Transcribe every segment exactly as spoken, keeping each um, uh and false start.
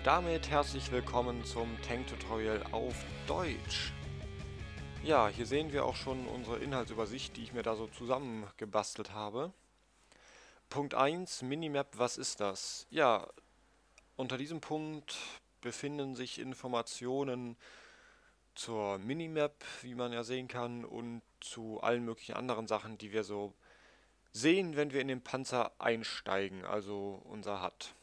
Und damit herzlich willkommen zum Tank-Tutorial auf Deutsch. Ja, hier sehen wir auch schon unsere Inhaltsübersicht, die ich mir da so zusammengebastelt habe. Punkt eins, Minimap, was ist das? Ja, unter diesem Punkt befinden sich Informationen zur Minimap, wie man ja sehen kann, und zu allen möglichen anderen Sachen, die wir so sehen, wenn wir in den Panzer einsteigen, also unser H U D.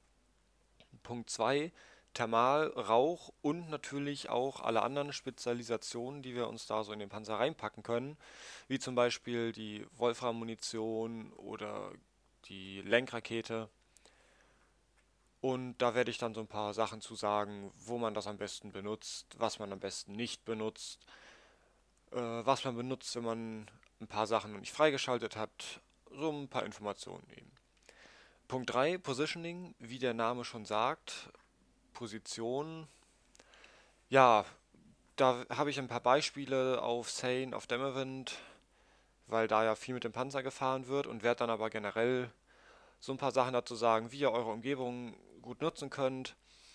Punkt zwei, Thermal, Rauch und natürlich auch alle anderen Spezialisationen, die wir uns da so in den Panzer reinpacken können, wie zum Beispiel die Wolfram-Munition oder die Lenkrakete. Und da werde ich dann so ein paar Sachen zu sagen, wo man das am besten benutzt, was man am besten nicht benutzt, äh, was man benutzt, wenn man ein paar Sachen noch nicht freigeschaltet hat, so ein paar Informationen eben. Punkt drei, Positioning, wie der Name schon sagt, Position. Ja, da habe ich ein paar Beispiele auf Seine, auf Damavand, weil da ja viel mit dem Panzer gefahren wird und werde dann aber generell so ein paar Sachen dazu sagen, wie ihr eure Umgebung gut nutzen könnt,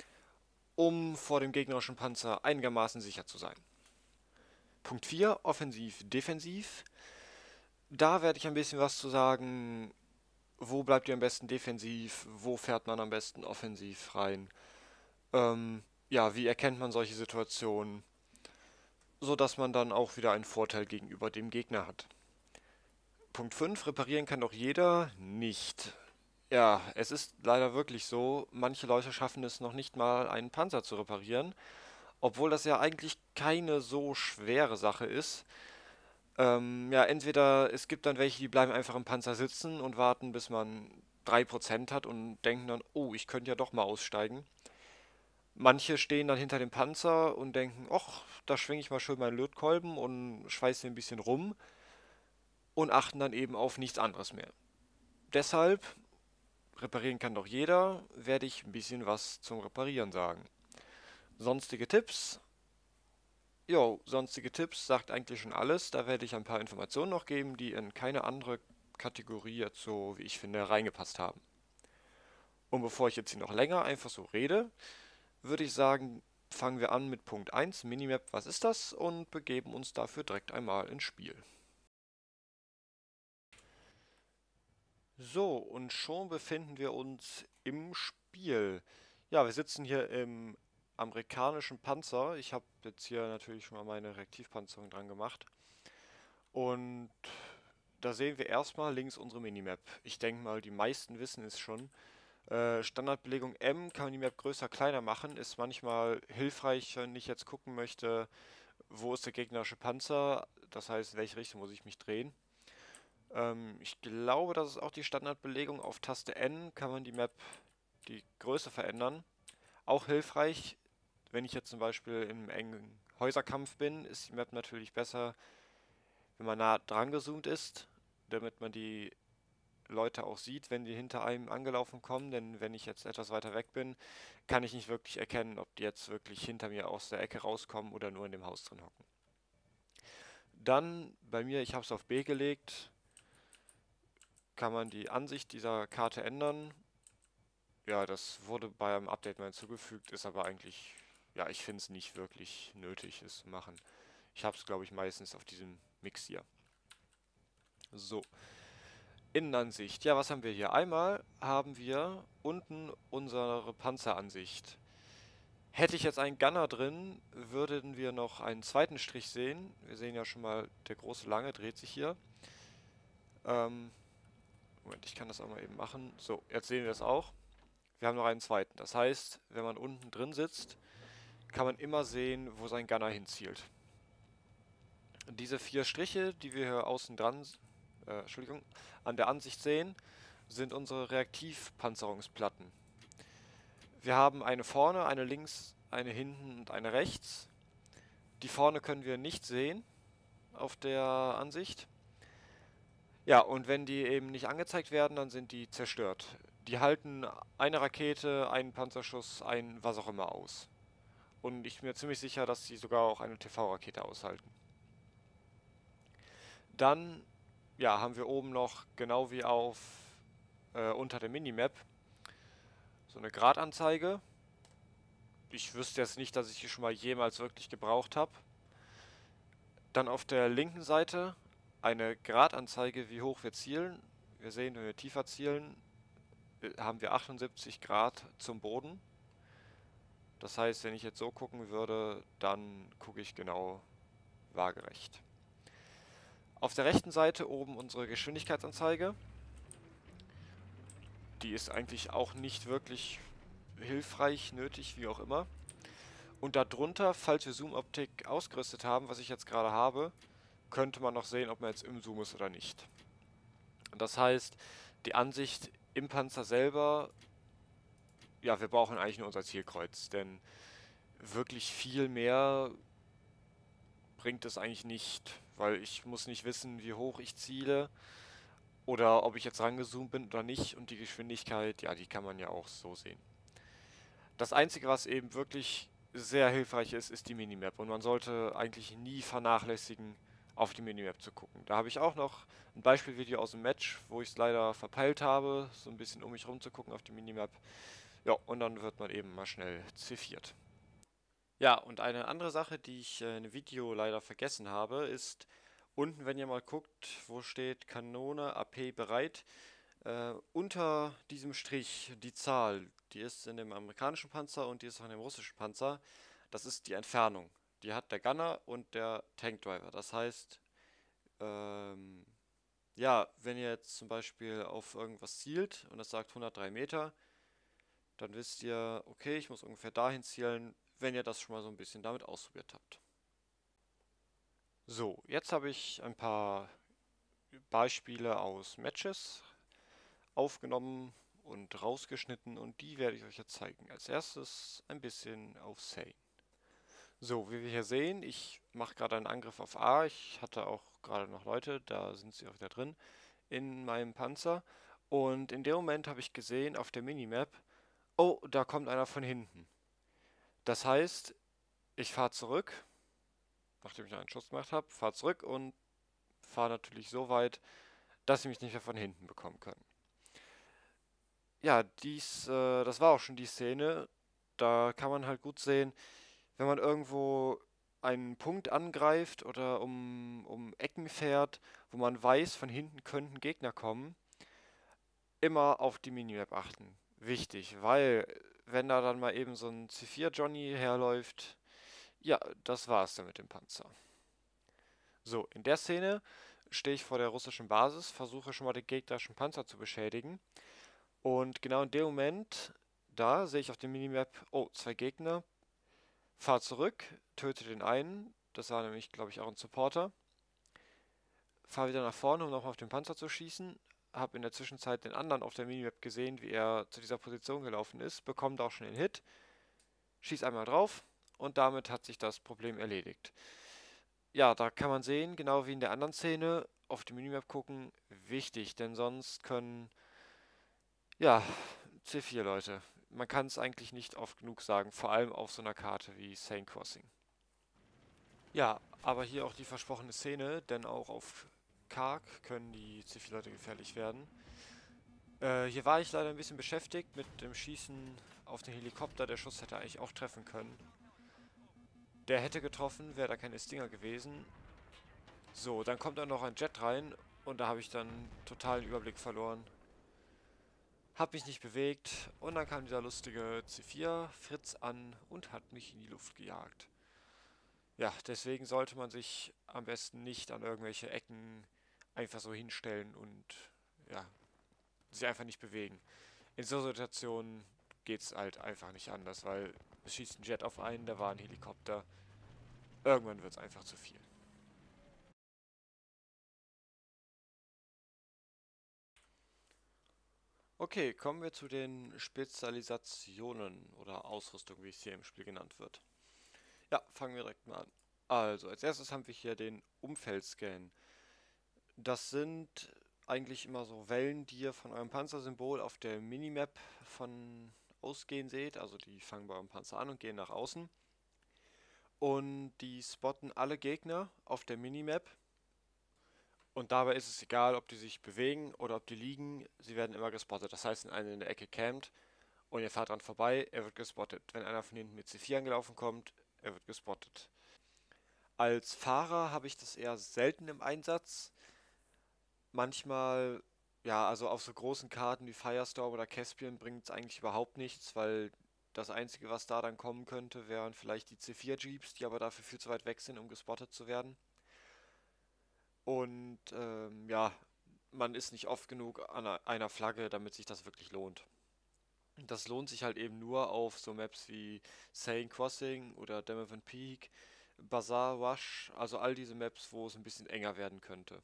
um vor dem gegnerischen Panzer einigermaßen sicher zu sein. Punkt vier, Offensiv, Defensiv. Da werde ich ein bisschen was zu sagen, wo bleibt ihr am besten defensiv, wo fährt man am besten offensiv rein. Ähm, ja, wie erkennt man solche Situationen, so dass man dann auch wieder einen Vorteil gegenüber dem Gegner hat. Punkt fünf, reparieren kann doch jeder nicht. Ja, es ist leider wirklich so, manche Leute schaffen es noch nicht mal, einen Panzer zu reparieren, obwohl das ja eigentlich keine so schwere Sache ist. Ähm, ja, entweder es gibt dann welche, die bleiben einfach im Panzer sitzen und warten, bis man drei Prozent hat und denken dann, oh, ich könnte ja doch mal aussteigen. Manche stehen dann hinter dem Panzer und denken, ach, da schwinge ich mal schön meinen Lötkolben und schweiße ein bisschen rum und achten dann eben auf nichts anderes mehr. Deshalb, reparieren kann doch jeder, werde ich ein bisschen was zum Reparieren sagen. Sonstige Tipps. Jo, sonstige Tipps sagt eigentlich schon alles. Da werde ich ein paar Informationen noch geben, die in keine andere Kategorie jetzt so, wie ich finde, reingepasst haben. Und bevor ich jetzt hier noch länger einfach so rede, würde ich sagen, fangen wir an mit Punkt eins, Minimap, was ist das? Und begeben uns dafür direkt einmal ins Spiel. So, und schon befinden wir uns im Spiel. Ja, wir sitzen hier im amerikanischen Panzer. Ich habe jetzt hier natürlich schon mal meine Reaktivpanzerung dran gemacht. Und da sehen wir erstmal links unsere Minimap. Ich denke mal, die meisten wissen es schon. Äh, Standardbelegung M kann man die Map größer, kleiner machen. Ist manchmal hilfreich, wenn ich jetzt gucken möchte, wo ist der gegnerische Panzer. Das heißt, in welche Richtung muss ich mich drehen. Ähm, ich glaube, das ist auch die Standardbelegung. Auf Taste N kann man die Map, die Größe verändern. Auch hilfreich, wenn ich jetzt zum Beispiel im engen Häuserkampf bin, ist die Map natürlich besser, wenn man nah dran gezoomt ist, damit man die Leute auch sieht, wenn die hinter einem angelaufen kommen. Denn wenn ich jetzt etwas weiter weg bin, kann ich nicht wirklich erkennen, ob die jetzt wirklich hinter mir aus der Ecke rauskommen oder nur in dem Haus drin hocken. Dann bei mir, ich habe es auf B gelegt, kann man die Ansicht dieser Karte ändern. Ja, das wurde beim Update mal hinzugefügt, ist aber eigentlich, ja, ich finde es nicht wirklich nötig, es zu machen. Ich habe es, glaube ich, meistens auf diesem Mix hier. So, Innenansicht. Ja, was haben wir hier? Einmal haben wir unten unsere Panzeransicht. Hätte ich jetzt einen Gunner drin, würden wir noch einen zweiten Strich sehen. Wir sehen ja schon mal, der große Lange dreht sich hier. Ähm, Moment, ich kann das auch mal eben machen. So, jetzt sehen wir das auch. Wir haben noch einen zweiten. Das heißt, wenn man unten drin sitzt, kann man immer sehen, wo sein Gunner hinzielt. Diese vier Striche, die wir hier außen dran, äh, Entschuldigung, an der Ansicht sehen, sind unsere Reaktivpanzerungsplatten. Wir haben eine vorne, eine links, eine hinten und eine rechts. Die vorne können wir nicht sehen auf der Ansicht. Ja, und wenn die eben nicht angezeigt werden, dann sind die zerstört. Die halten eine Rakete, einen Panzerschuss, ein was auch immer aus. Und ich bin mir ziemlich sicher, dass sie sogar auch eine T V-Rakete aushalten. Dann, ja, haben wir oben noch, genau wie auf äh, unter der Minimap, so eine Gradanzeige. ich wüsste jetzt nicht, dass ich die schon mal jemals wirklich gebraucht habe. Dann auf der linken Seite eine Gradanzeige, wie hoch wir zielen. Wir sehen, wenn wir tiefer zielen, äh, haben wir achtundsiebzig Grad zum Boden. Das heißt, wenn ich jetzt so gucken würde, dann gucke ich genau waagerecht. Auf der rechten Seite oben unsere Geschwindigkeitsanzeige. Die ist eigentlich auch nicht wirklich hilfreich, nötig, wie auch immer. Und darunter, falls wir Zoom-Optik ausgerüstet haben, was ich jetzt gerade habe, könnte man noch sehen, ob man jetzt im Zoom ist oder nicht. Das heißt, die Ansicht im Panzer selber, ja, wir brauchen eigentlich nur unser Zielkreuz, denn wirklich viel mehr bringt es eigentlich nicht, weil ich muss nicht wissen, wie hoch ich ziele oder ob ich jetzt rangezoomt bin oder nicht, und die Geschwindigkeit, ja, die kann man ja auch so sehen. Das Einzige, was eben wirklich sehr hilfreich ist, ist die Minimap, und man sollte eigentlich nie vernachlässigen, auf die Minimap zu gucken. Da habe ich auch noch ein Beispielvideo aus dem Match, wo ich es leider verpeilt habe, so ein bisschen um mich rum zu gucken auf die Minimap. Ja, und dann wird man eben mal schnell ziffiert. Ja, und eine andere Sache, die ich äh, in dem Video leider vergessen habe, ist unten, wenn ihr mal guckt, wo steht Kanone A P bereit, äh, unter diesem Strich die Zahl, die ist in dem amerikanischen Panzer und die ist auch in dem russischen Panzer. Das ist die Entfernung. Die hat der Gunner und der Tankdriver. Das heißt, ähm, ja, wenn ihr jetzt zum Beispiel auf irgendwas zielt und das sagt hundertdrei Meter, dann wisst ihr, okay, ich muss ungefähr dahin zielen, wenn ihr das schon mal so ein bisschen damit ausprobiert habt. So, jetzt habe ich ein paar Beispiele aus Matches aufgenommen und rausgeschnitten, und die werde ich euch jetzt zeigen. Als erstes ein bisschen auf Sane. So, wie wir hier sehen, ich mache gerade einen Angriff auf A. Ich hatte auch gerade noch Leute, da sind sie auch wieder drin, in meinem Panzer. Und in dem Moment habe ich gesehen auf der Minimap, oh, da kommt einer von hinten. Das heißt, ich fahre zurück, nachdem ich einen Schuss gemacht habe, fahre zurück und fahre natürlich so weit, dass sie mich nicht mehr von hinten bekommen können. Ja, dies, äh, das war auch schon die Szene. Da kann man halt gut sehen, wenn man irgendwo einen Punkt angreift oder um, um Ecken fährt, wo man weiß, von hinten könnten Gegner kommen, immer auf die Minimap achten. Wichtig, weil wenn da dann mal eben so ein C vier Johnny herläuft, ja, das war's dann mit dem Panzer. So, in der Szene stehe ich vor der russischen Basis, versuche schon mal den gegnerischen Panzer zu beschädigen. Und genau in dem Moment, da sehe ich auf der Minimap, oh, zwei Gegner, fahre zurück, töte den einen, das war nämlich, glaube ich, auch ein Supporter, fahre wieder nach vorne, um nochmal auf den Panzer zu schießen, habe in der Zwischenzeit den anderen auf der Minimap gesehen, wie er zu dieser Position gelaufen ist, bekommt auch schon den Hit, schieß einmal drauf und damit hat sich das Problem erledigt. Ja, da kann man sehen, genau wie in der anderen Szene, auf die Minimap gucken, wichtig, denn sonst können, ja, C vier Leute. Man kann es eigentlich nicht oft genug sagen, vor allem auf so einer Karte wie Sane Crossing. Ja, aber hier auch die versprochene Szene, denn auch auf Karg können die C vier Leute gefährlich werden. Äh, hier war ich leider ein bisschen beschäftigt mit dem Schießen auf den Helikopter. Der Schuss hätte eigentlich auch treffen können. Der hätte getroffen, wäre da keine Stinger gewesen. So, dann kommt da noch ein Jet rein und da habe ich dann totalen Überblick verloren. Hab mich nicht bewegt und dann kam dieser lustige C vier Fritz an und hat mich in die Luft gejagt. Ja, deswegen sollte man sich am besten nicht an irgendwelche Ecken einfach so hinstellen und ja, sich einfach nicht bewegen. In so Situationen geht es halt einfach nicht anders, weil es schießt ein Jet auf einen, da war ein Helikopter. Irgendwann wird es einfach zu viel. Okay, kommen wir zu den Spezialisationen oder Ausrüstung, wie es hier im Spiel genannt wird. Ja, fangen wir direkt mal an. Also, als erstes haben wir hier den Umfeldscan. Das sind eigentlich immer so Wellen, die ihr von eurem Panzersymbol auf der Minimap von ausgehen seht. Also die fangen bei eurem Panzer an und gehen nach außen. Und die spotten alle Gegner auf der Minimap. Und dabei ist es egal, ob die sich bewegen oder ob die liegen. Sie werden immer gespottet. Das heißt, wenn einer in der Ecke campt und ihr fahrt dran vorbei, er wird gespottet. Wenn einer von hinten mit C vier angelaufen kommt, er wird gespottet. Als Fahrer habe ich das eher selten im Einsatz. Manchmal, ja, also auf so großen Karten wie Firestorm oder Caspian bringt es eigentlich überhaupt nichts, weil das Einzige, was da dann kommen könnte, wären vielleicht die C vier Jeeps, die aber dafür viel zu weit weg sind, um gespottet zu werden. Und ähm, ja, man ist nicht oft genug an einer einer Flagge, damit sich das wirklich lohnt. Das lohnt sich halt eben nur auf so Maps wie Sane Crossing oder Demovan Peak, Bazaar Rush, also all diese Maps, wo es ein bisschen enger werden könnte.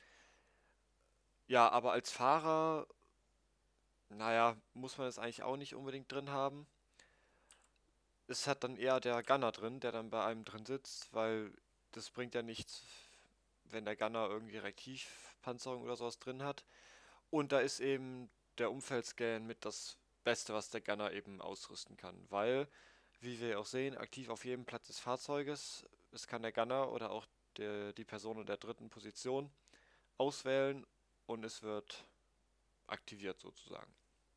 Ja, aber als Fahrer, naja, muss man es eigentlich auch nicht unbedingt drin haben. Es hat dann eher der Gunner drin, der dann bei einem drin sitzt, weil das bringt ja nichts, wenn der Gunner irgendwie Reaktivpanzerung oder sowas drin hat. Und da ist eben der Umfeldscan mit das Beste, was der Gunner eben ausrüsten kann, weil, wie wir auch sehen, aktiv auf jedem Platz des Fahrzeuges, es kann der Gunner oder auch der, die Person in der dritten Position auswählen und es wird aktiviert sozusagen.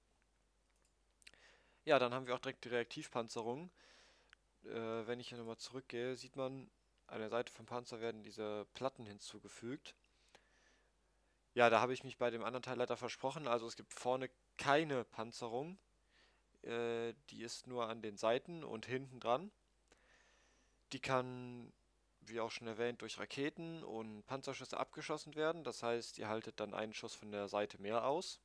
Ja, dann haben wir auch direkt die Reaktivpanzerung. Äh, wenn ich hier nochmal zurückgehe, sieht man, an der Seite vom Panzer werden diese Platten hinzugefügt. Ja, da habe ich mich bei dem anderen Teil leider versprochen. Also es gibt vorne keine Panzerung. Äh, die ist nur an den Seiten und hinten dran. Die kann, wie auch schon erwähnt, durch Raketen und Panzerschüsse abgeschossen werden. Das heißt, ihr haltet dann einen Schuss von der Seite mehr aus.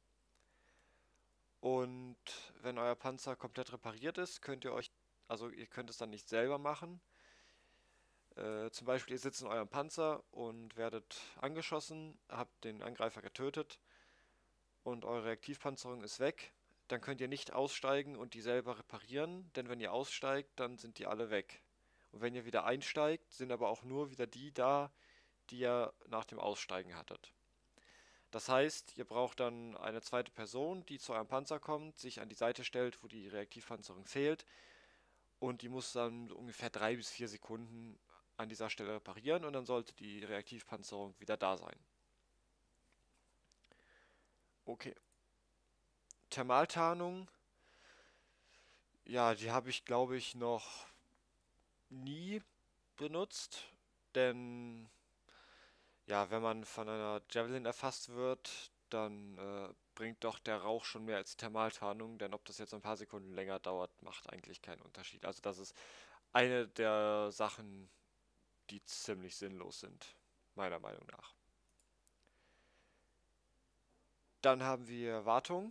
Und wenn euer Panzer komplett repariert ist, könnt ihr euch, also ihr könnt es dann nicht selber machen. Äh, zum Beispiel, ihr sitzt in eurem Panzer und werdet angeschossen, habt den Angreifer getötet und eure Reaktivpanzerung ist weg. Dann könnt ihr nicht aussteigen und die selber reparieren, denn wenn ihr aussteigt, dann sind die alle weg. Und wenn ihr wieder einsteigt, sind aber auch nur wieder die da, die ihr nach dem Aussteigen hattet. Das heißt, ihr braucht dann eine zweite Person, die zu eurem Panzer kommt, sich an die Seite stellt, wo die Reaktivpanzerung fehlt und die muss dann ungefähr drei bis vier Sekunden an dieser Stelle reparieren und dann sollte die Reaktivpanzerung wieder da sein. Okay. Thermaltarnung, ja, die habe ich glaube ich noch nie benutzt, denn ja, wenn man von einer Javelin erfasst wird, dann äh, bringt doch der Rauch schon mehr als Thermaltarnung, denn ob das jetzt ein paar Sekunden länger dauert, macht eigentlich keinen Unterschied. Also das ist eine der Sachen, die ziemlich sinnlos sind, meiner Meinung nach. Dann haben wir Wartung.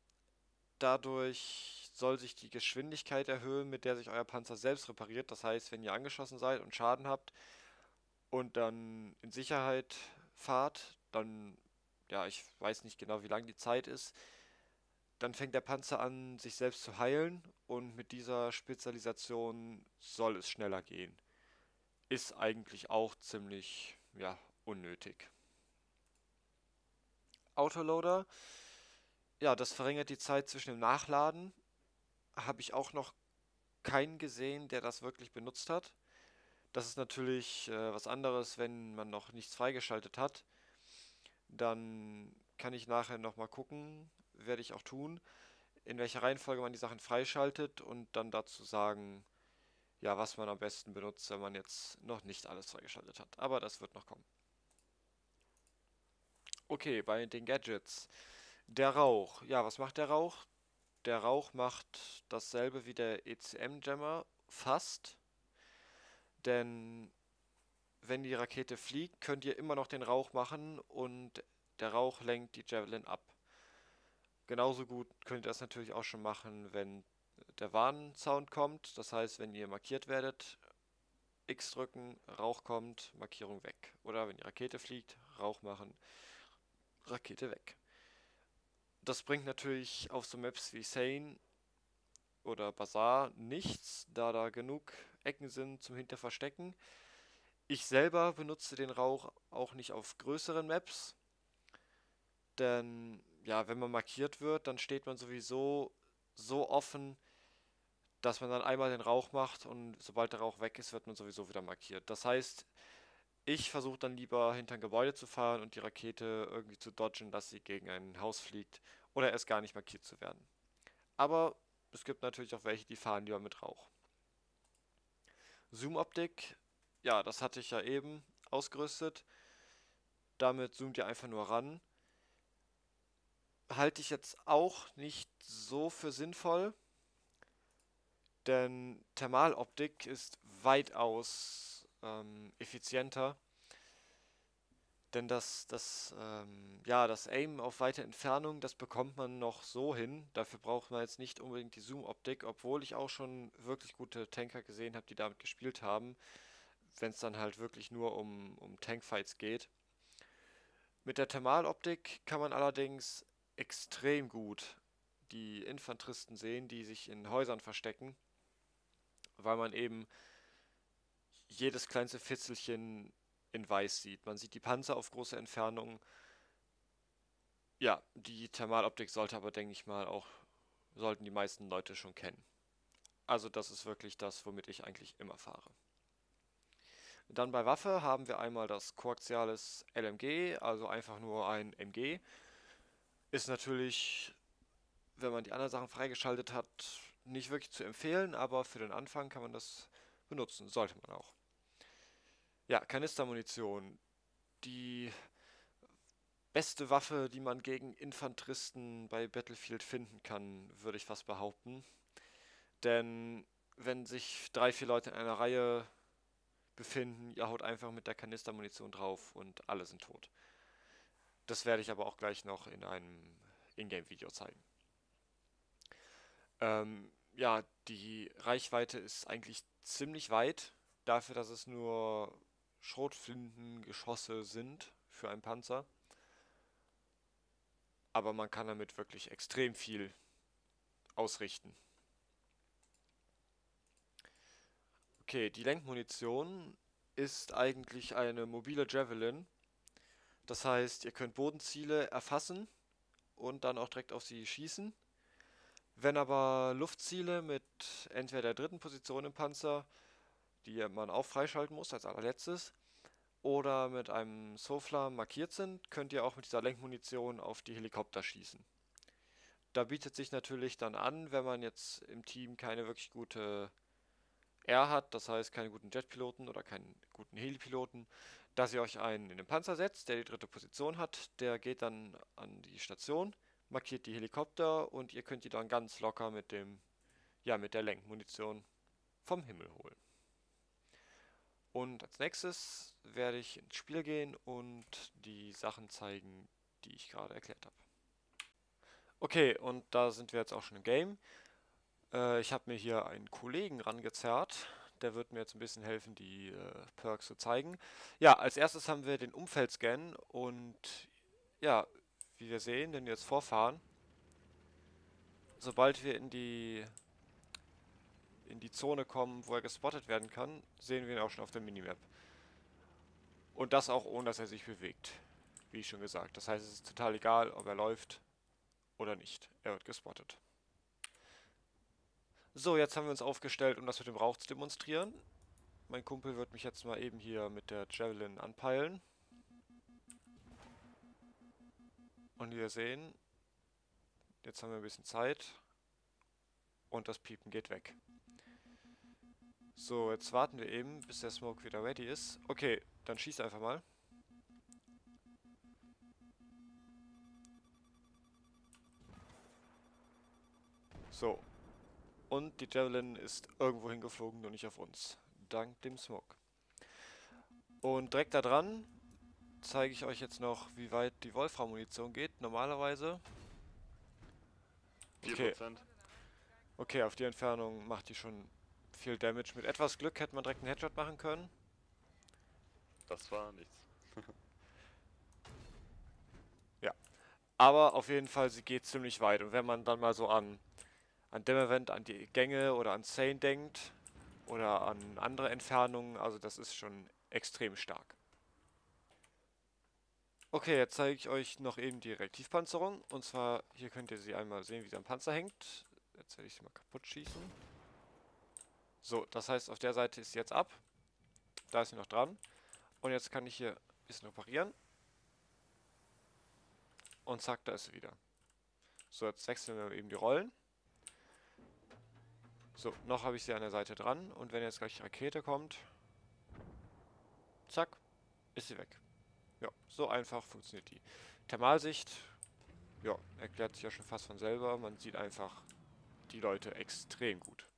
Dadurch soll sich die Geschwindigkeit erhöhen, mit der sich euer Panzer selbst repariert. Das heißt, wenn ihr angeschossen seid und Schaden habt und dann in Sicherheit fahrt, dann, ja, ich weiß nicht genau, wie lang die Zeit ist, dann fängt der Panzer an, sich selbst zu heilen und mit dieser Spezialisation soll es schneller gehen. Ist eigentlich auch ziemlich, ja, unnötig. Autoloader, ja, das verringert die Zeit zwischen dem Nachladen. Habe ich auch noch keinen gesehen, der das wirklich benutzt hat. Das ist natürlich äh, was anderes, wenn man noch nichts freigeschaltet hat. Dann kann ich nachher nochmal gucken, werde ich auch tun, in welcher Reihenfolge man die Sachen freischaltet und dann dazu sagen, ja, was man am besten benutzt, wenn man jetzt noch nicht alles freigeschaltet hat. Aber das wird noch kommen. Okay, bei den Gadgets. Der Rauch. Ja, was macht der Rauch? Der Rauch macht dasselbe wie der E C M-Jammer fast, denn wenn die Rakete fliegt, könnt ihr immer noch den Rauch machen und der Rauch lenkt die Javelin ab. Genauso gut könnt ihr das natürlich auch schon machen, wenn der Warnsound kommt. Das heißt, wenn ihr markiert werdet, X drücken, Rauch kommt, Markierung weg. Oder wenn die Rakete fliegt, Rauch machen, Rakete weg. Das bringt natürlich auf so Maps wie Sane oder Bazaar nichts, da da genug Ecken sind zum Hinterverstecken. Ich selber benutze den Rauch auch nicht auf größeren Maps, denn ja, wenn man markiert wird, dann steht man sowieso so offen, dass man dann einmal den Rauch macht und sobald der Rauch weg ist, wird man sowieso wieder markiert. Das heißt, ich versuche dann lieber hinter ein Gebäude zu fahren und die Rakete irgendwie zu dodgen, dass sie gegen ein Haus fliegt oder erst gar nicht markiert zu werden. Aber es gibt natürlich auch welche, die fahren lieber mit Rauch. Zoom-Optik, ja, das hatte ich ja eben ausgerüstet. Damit zoomt ihr einfach nur ran. Halte ich jetzt auch nicht so für sinnvoll, denn Thermaloptik ist weitaus ähm, effizienter. Denn das, das, ähm, ja, das Aim auf weite Entfernung, das bekommt man noch so hin. Dafür braucht man jetzt nicht unbedingt die Zoom-Optik, obwohl ich auch schon wirklich gute Tanker gesehen habe, die damit gespielt haben, wenn es dann halt wirklich nur um, um Tankfights geht. Mit der Thermaloptik kann man allerdings extrem gut die Infanteristen sehen, die sich in Häusern verstecken, weil man eben jedes kleinste Fitzelchen in weiß sieht. Man sieht die Panzer auf große Entfernung. Ja, die Thermaloptik sollte aber, denke ich mal, auch, sollten die meisten Leute schon kennen. Also das ist wirklich das, womit ich eigentlich immer fahre. Dann bei Waffe haben wir einmal das Coaxiales L M G, also einfach nur ein M G. Ist natürlich, wenn man die anderen Sachen freigeschaltet hat, nicht wirklich zu empfehlen, aber für den Anfang kann man das benutzen, sollte man auch. Ja, Kanistermunition. Die beste Waffe, die man gegen Infanteristen bei Battlefield finden kann, würde ich fast behaupten. Denn wenn sich drei, vier Leute in einer Reihe befinden, ihr haut einfach mit der Kanistermunition drauf und alle sind tot. Das werde ich aber auch gleich noch in einem Ingame-Video zeigen. Ähm, ja, die Reichweite ist eigentlich ziemlich weit, dafür, dass es nur Schrotflintengeschosse sind für einen Panzer. Aber man kann damit wirklich extrem viel ausrichten. Okay, die Lenkmunition ist eigentlich eine mobile Javelin. Das heißt, ihr könnt Bodenziele erfassen und dann auch direkt auf sie schießen. Wenn aber Luftziele mit entweder der dritten Position im Panzer, die man auch freischalten muss als allerletztes, oder mit einem Sofla markiert sind, könnt ihr auch mit dieser Lenkmunition auf die Helikopter schießen. Da bietet sich natürlich dann an, wenn man jetzt im Team keine wirklich gute R hat, das heißt keine guten Jetpiloten oder keinen guten Helipiloten, dass ihr euch einen in den Panzer setzt, der die dritte Position hat. Der geht dann an die Station, markiert die Helikopter und ihr könnt die dann ganz locker mit dem, ja, mit der Lenkmunition vom Himmel holen. Und als nächstes werde ich ins Spiel gehen und die Sachen zeigen, die ich gerade erklärt habe. Okay, und da sind wir jetzt auch schon im Game. Äh, ich habe mir hier einen Kollegen rangezerrt. Der wird mir jetzt ein bisschen helfen, die äh, Perks zu zeigen. Ja, als erstes haben wir den Umfeldscan und ja, wie wir sehen, wenn wir jetzt vorfahren, sobald wir in die in die Zone kommen, wo er gespottet werden kann, sehen wir ihn auch schon auf der Minimap. Und das auch ohne, dass er sich bewegt, wie ich schon gesagt. Das heißt, es ist total egal, ob er läuft oder nicht. Er wird gespottet. So, jetzt haben wir uns aufgestellt, um das mit dem Rauch zu demonstrieren. Mein Kumpel wird mich jetzt mal eben hier mit der Javelin anpeilen. Und wie wir sehen, jetzt haben wir ein bisschen Zeit. Und das Piepen geht weg. So, jetzt warten wir eben, bis der Smoke wieder ready ist. Okay, dann schießt einfach mal. So. Und die Javelin ist irgendwo hingeflogen, nur nicht auf uns. Dank dem Smoke. Und direkt da dran zeige ich euch jetzt noch, wie weit die Wolfram-Munition geht. Normalerweise. Okay. vier Prozent. Okay, auf die Entfernung macht die schon viel Damage. Mit etwas Glück hätte man direkt einen Headshot machen können. Das war nichts. Ja. Aber auf jeden Fall, sie geht ziemlich weit. Und wenn man dann mal so an, an Dämmerwand, an die Gänge oder an Zane denkt oder an andere Entfernungen, also das ist schon extrem stark. Okay, jetzt zeige ich euch noch eben die Reaktivpanzerung. Und zwar, hier könnt ihr sie einmal sehen, wie sie am Panzer hängt. Jetzt werde ich sie mal kaputt schießen. So, das heißt, auf der Seite ist sie jetzt ab. Da ist sie noch dran. Und jetzt kann ich hier ein bisschen reparieren. Und zack, da ist sie wieder. So, jetzt wechseln wir eben die Rollen. So, noch habe ich sie an der Seite dran und wenn jetzt gleich die Rakete kommt, zack, ist sie weg. Ja, so einfach funktioniert die. Thermalsicht, ja, erklärt sich ja schon fast von selber. Man sieht einfach die Leute extrem gut.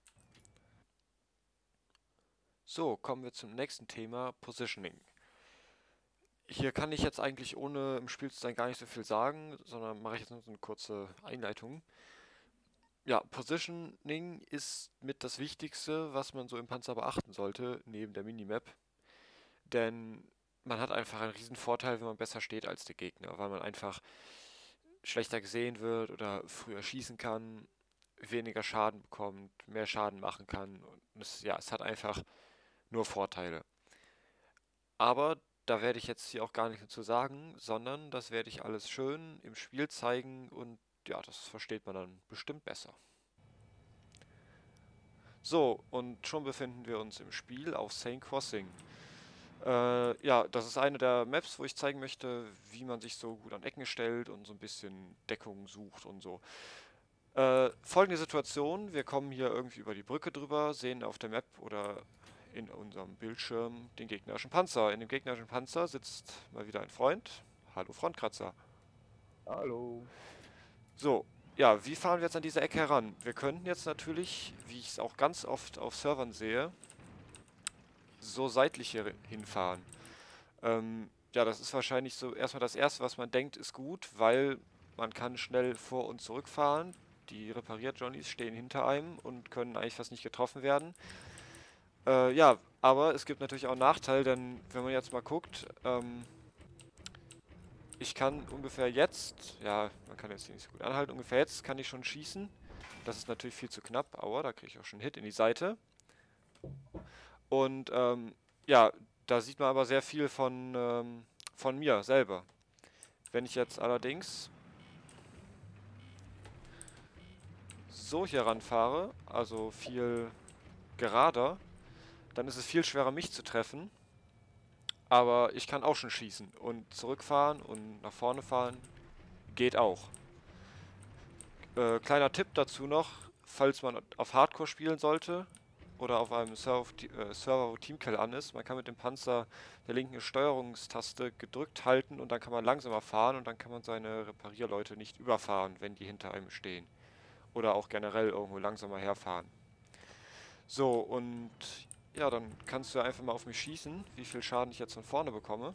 So, kommen wir zum nächsten Thema, Positioning. Hier kann ich jetzt eigentlich ohne im Spiel zu sein gar nicht so viel sagen, sondern mache ich jetzt nur so eine kurze Einleitung. Ja, Positioning ist mit das Wichtigste, was man so im Panzer beachten sollte, neben der Minimap. Denn man hat einfach einen riesen Vorteil, wenn man besser steht als der Gegner, weil man einfach schlechter gesehen wird oder früher schießen kann, weniger Schaden bekommt, mehr Schaden machen kann. Und es, ja, es hat einfach nur Vorteile. Aber da werde ich jetzt hier auch gar nichts dazu sagen, sondern das werde ich alles schön im Spiel zeigen und ja, das versteht man dann bestimmt besser. So, und schon befinden wir uns im Spiel auf Seine Crossing. Äh, ja, das ist eine der Maps, wo ich zeigen möchte, wie man sich so gut an Ecken stellt und so ein bisschen Deckung sucht und so. Äh, folgende Situation, wir kommen hier irgendwie über die Brücke drüber, sehen auf der Map oder in unserem Bildschirm den gegnerischen Panzer. In dem gegnerischen Panzer sitzt mal wieder ein Freund. Hallo Frontkratzer. Hallo. So, ja, wie fahren wir jetzt an diese Ecke heran? Wir könnten jetzt natürlich, wie ich es auch ganz oft auf Servern sehe, so seitlich hier hinfahren. Ähm, ja, das ist wahrscheinlich so erstmal das Erste, was man denkt, ist gut, weil man kann schnell vor und zurückfahren. Die Repariert-Johnnies stehen hinter einem und können eigentlich fast nicht getroffen werden. Äh, ja, aber es gibt natürlich auch einen Nachteil, denn wenn man jetzt mal guckt, ähm, ich kann ungefähr jetzt, ja, man kann jetzt hier nicht so gut anhalten, ungefähr jetzt kann ich schon schießen. Das ist natürlich viel zu knapp, aber da kriege ich auch schon einen Hit in die Seite. Und ähm, ja, da sieht man aber sehr viel von, ähm, von mir selber. Wenn ich jetzt allerdings so hier ranfahre, also viel gerader, dann ist es viel schwerer mich zu treffen. Aber ich kann auch schon schießen und zurückfahren und nach vorne fahren geht auch. Äh, kleiner Tipp dazu noch, falls man auf Hardcore spielen sollte oder auf einem Server, äh, Server wo Teamkill an ist, man kann mit dem Panzer der linken Steuerungstaste gedrückt halten und dann kann man langsamer fahren und dann kann man seine Reparierleute nicht überfahren, wenn die hinter einem stehen. Oder auch generell irgendwo langsamer herfahren. So, und ja, dann kannst du einfach mal auf mich schießen, wie viel Schaden ich jetzt von vorne bekomme.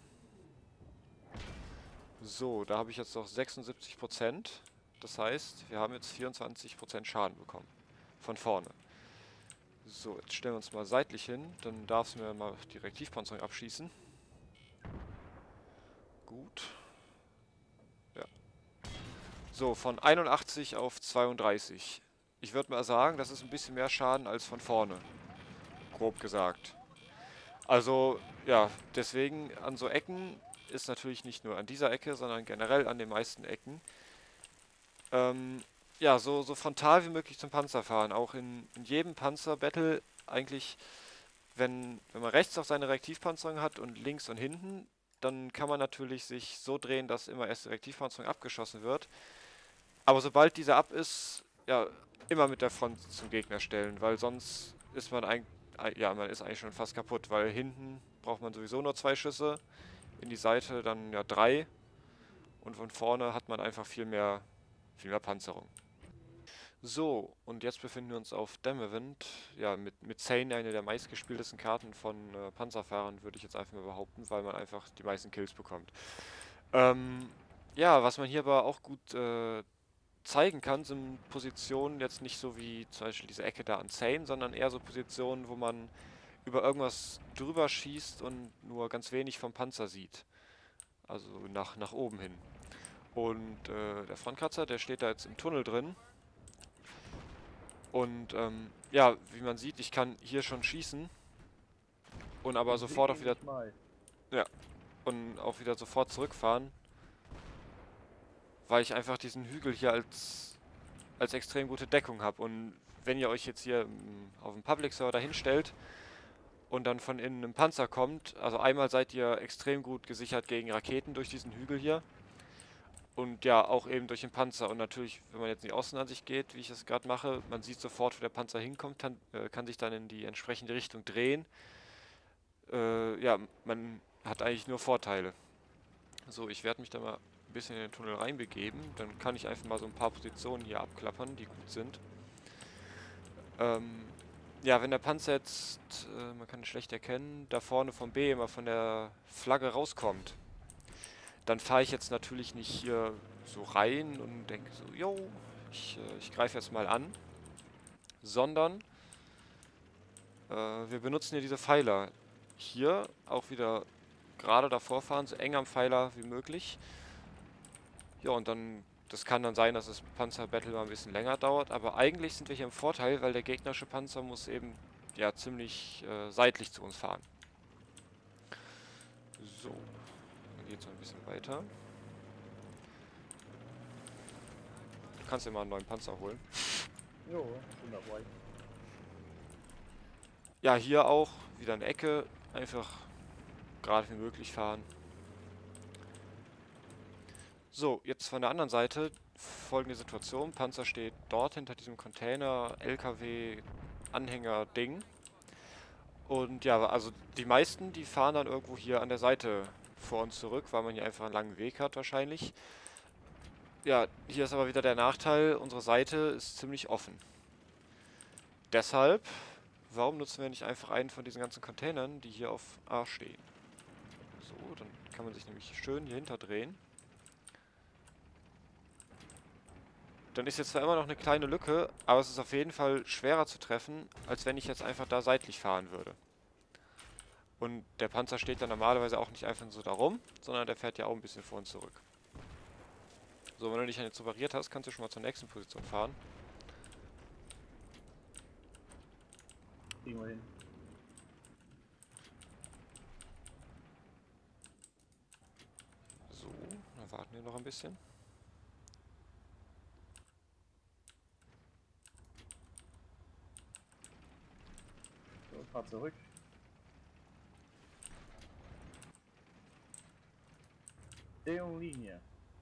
So, da habe ich jetzt noch sechsundsiebzig Prozent. Das heißt, wir haben jetzt vierundzwanzig Prozent Schaden bekommen. Von vorne. So, jetzt stellen wir uns mal seitlich hin. Dann darfst du mir mal die Reaktivpanzerung abschießen. Gut. Ja. So, von einundachtzig auf zweiunddreißig. Ich würde mal sagen, das ist ein bisschen mehr Schaden als von vorne. Grob gesagt. Also, ja, deswegen an so Ecken ist natürlich nicht nur an dieser Ecke, sondern generell an den meisten Ecken. Ähm, ja, so, so frontal wie möglich zum Panzer fahren. Auch in, in jedem Panzer-Battle eigentlich, wenn, wenn man rechts auch seine Reaktivpanzerung hat und links und hinten, dann kann man natürlich sich so drehen, dass immer erst die Reaktivpanzerung abgeschossen wird. Aber sobald diese ab ist, ja, immer mit der Front zum Gegner stellen, weil sonst ist man eigentlich, ja, man ist eigentlich schon fast kaputt, weil hinten braucht man sowieso nur zwei Schüsse, in die Seite dann ja drei und von vorne hat man einfach viel mehr, viel mehr Panzerung. So, und jetzt befinden wir uns auf Damavent. Ja, mit, mit Seine eine der meistgespieltesten Karten von äh, Panzerfahrern, würde ich jetzt einfach mal behaupten, weil man einfach die meisten Kills bekommt. Ähm, ja, was man hier aber auch gut äh, zeigen kann, sind Positionen jetzt nicht so wie zum Beispiel diese Ecke da an Seine, sondern eher so Positionen, wo man über irgendwas drüber schießt und nur ganz wenig vom Panzer sieht. Also nach, nach oben hin. Und äh, der Frontkratzer, der steht da jetzt im Tunnel drin. Und ähm, ja, wie man sieht, ich kann hier schon schießen. Und aber sofort auch wieder. Ja. Und auch wieder sofort zurückfahren. Weil ich einfach diesen Hügel hier als, als extrem gute Deckung habe. Und wenn ihr euch jetzt hier m, auf dem Public Server dahin stellt und dann von innen ein Panzer kommt, also einmal seid ihr extrem gut gesichert gegen Raketen durch diesen Hügel hier. Und ja, auch eben durch den Panzer. Und natürlich, wenn man jetzt in die Außenansicht geht, wie ich es gerade mache, man sieht sofort, wo der Panzer hinkommt, kann, äh, kann sich dann in die entsprechende Richtung drehen. Äh, ja, man hat eigentlich nur Vorteile. So, ich werde mich da mal ein bisschen in den Tunnel reinbegeben. Dann kann ich einfach mal so ein paar Positionen hier abklappern, die gut sind. Ähm, ja, wenn der Panzer jetzt, äh, man kann es schlecht erkennen, da vorne vom B immer von der Flagge rauskommt, dann fahre ich jetzt natürlich nicht hier so rein und denke so, yo, ich, äh, ich greife jetzt mal an, sondern äh, wir benutzen hier diese Pfeiler. Hier auch wieder gerade davor fahren, so eng am Pfeiler wie möglich. Ja, und dann, das kann dann sein, dass das Panzer-Battle mal ein bisschen länger dauert, aber eigentlich sind wir hier im Vorteil, weil der gegnerische Panzer muss eben, ja, ziemlich äh, seitlich zu uns fahren. So, dann geht es ein bisschen weiter. Du kannst dir mal einen neuen Panzer holen. Jo, bin dabei. Ja, hier auch wieder eine Ecke, einfach gerade wie möglich fahren. So, jetzt von der anderen Seite folgende Situation. Panzer steht dort hinter diesem Container, L K W, Anhänger, Ding. Und ja, also die meisten, die fahren dann irgendwo hier an der Seite vor und zurück, weil man hier einfach einen langen Weg hat wahrscheinlich. Ja, hier ist aber wieder der Nachteil, unsere Seite ist ziemlich offen. Deshalb, warum nutzen wir nicht einfach einen von diesen ganzen Containern, die hier auf A stehen? So, dann kann man sich nämlich schön hier hinter drehen. Dann ist jetzt zwar immer noch eine kleine Lücke, aber es ist auf jeden Fall schwerer zu treffen, als wenn ich jetzt einfach da seitlich fahren würde. Und der Panzer steht dann normalerweise auch nicht einfach so da rum, sondern der fährt ja auch ein bisschen vor und zurück. So, wenn du dich jetzt operiert hast, kannst du schon mal zur nächsten Position fahren. Kriegen wir hin. So, dann warten wir noch ein bisschen. So, fahr zurück. Drehung Linie.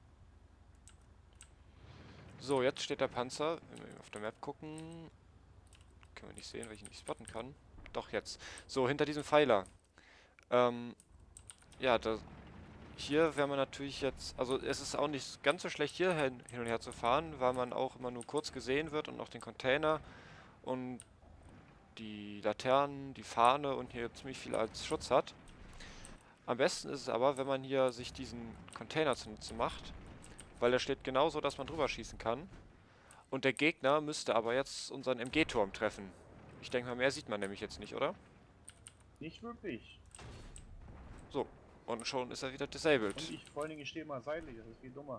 So, jetzt steht der Panzer. Wenn wir auf der Map gucken, können wir nicht sehen, weil ich ihn nicht spotten kann. Doch, jetzt. So, hinter diesem Pfeiler. Ähm, ja, da, hier wäre man natürlich jetzt... Also, es ist auch nicht ganz so schlecht, hier hin, hin und her zu fahren, weil man auch immer nur kurz gesehen wird und auch den Container und die Laternen, die Fahne und hier ziemlich viel als Schutz hat. Am besten ist es aber, wenn man hier sich diesen Container zunutze macht, weil der steht genauso, dass man drüber schießen kann. Und der Gegner müsste aber jetzt unseren M G-Turm treffen. Ich denke mal, mehr sieht man nämlich jetzt nicht, oder? Nicht wirklich. So, und schon ist er wieder disabled. Und ich vor allen Dingen stehe mal seitlich, das ist viel dummer.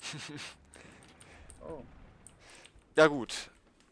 Oh. Ja gut.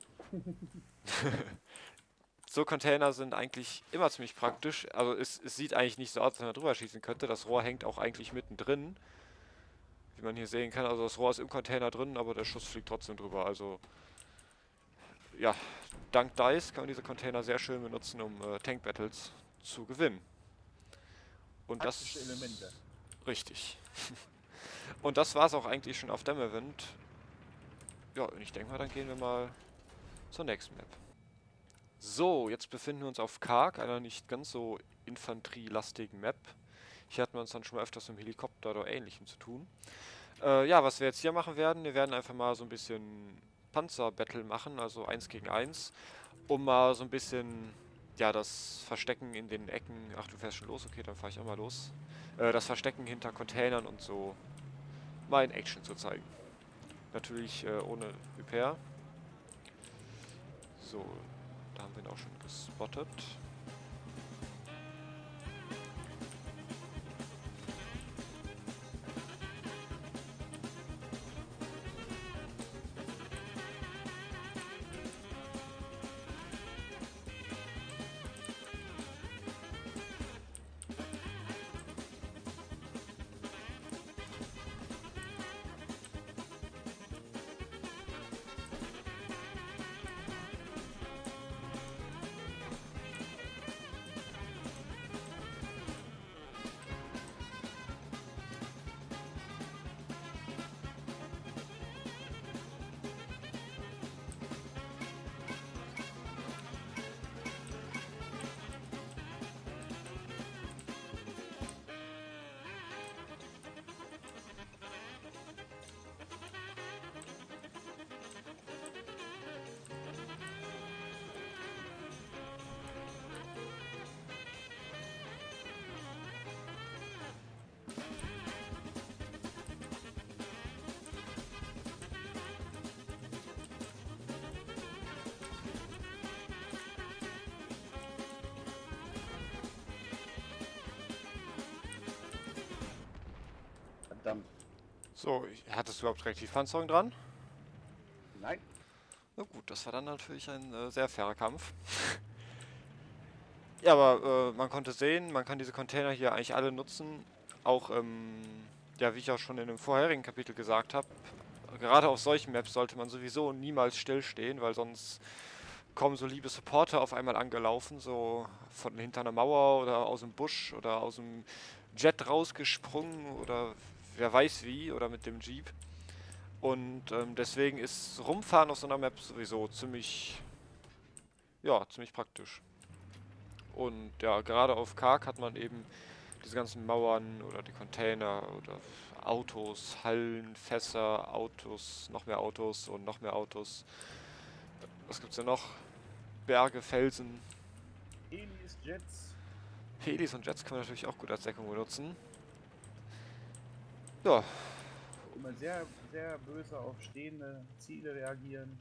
So Container sind eigentlich immer ziemlich praktisch. Also es, es sieht eigentlich nicht so aus, als wenn man drüber schießen könnte. Das Rohr hängt auch eigentlich mittendrin. Wie man hier sehen kann. Also das Rohr ist im Container drin, aber der Schuss fliegt trotzdem drüber. Also ja, dank DICE kann man diese Container sehr schön benutzen, um äh, Tank Battles zu gewinnen. Und Taktische das... Elemente. Richtig. Und das war es auch eigentlich schon auf dem Event. Ja, und ich denke mal, dann gehen wir mal zur nächsten Map. So, jetzt befinden wir uns auf Karg, einer nicht ganz so infanterielastigen Map. Hier hatten wir uns dann schon mal öfters mit dem Helikopter oder Ähnlichem zu tun. Äh, ja, was wir jetzt hier machen werden, wir werden einfach mal so ein bisschen Panzer-Battle machen, also eins gegen eins, um mal so ein bisschen, ja, das Verstecken in den Ecken, ach, du fährst schon los, okay, dann fahre ich auch mal los, äh, das Verstecken hinter Containern und so mal in Action zu zeigen. Natürlich äh, ohne Hyper. So, da haben wir ihn auch schon gespottet. Verdammt. So, ich- hattest du überhaupt Reaktivpanzerung dran? Nein. Na gut, das war dann natürlich ein äh, sehr fairer Kampf. Ja, aber äh, man konnte sehen, man kann diese Container hier eigentlich alle nutzen. Auch, ähm, ja, wie ich auch schon in dem vorherigen Kapitel gesagt habe, gerade auf solchen Maps sollte man sowieso niemals stillstehen, weil sonst kommen so liebe Supporter auf einmal angelaufen, so von hinter einer Mauer oder aus dem Busch oder aus dem Jet rausgesprungen oder wer weiß wie oder mit dem Jeep. Und ähm, deswegen ist Rumfahren auf so einer Map sowieso ziemlich, ja, ziemlich praktisch. Und ja, gerade auf Kark hat man eben diese ganzen Mauern oder die Container oder Autos, Hallen, Fässer, Autos, noch mehr Autos und noch mehr Autos. Was gibt's denn noch? Berge, Felsen. Helis, Jets. Helis und Jets kann man natürlich auch gut als Deckung benutzen. Ja, Immer sehr, sehr böse auf stehende Ziele reagieren.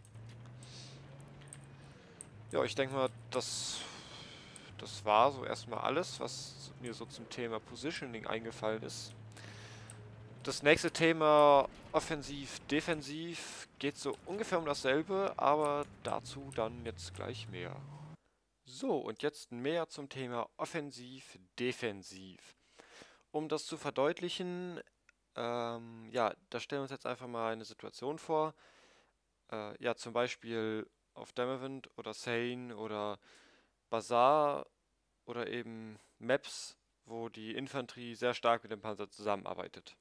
ja, ich denke mal, das, das war so erstmal alles, was mir so zum Thema Positioning eingefallen ist. Das nächste Thema, offensiv, defensiv, geht so ungefähr um dasselbe, aber dazu dann jetzt gleich mehr. So, und jetzt mehr zum Thema offensiv, defensiv. Um das zu verdeutlichen, ähm, ja, da stellen wir uns jetzt einfach mal eine Situation vor. Äh, ja, zum Beispiel auf Damavent oder Sane oder Bazaar oder eben Maps, wo die Infanterie sehr stark mit dem Panzer zusammenarbeitet.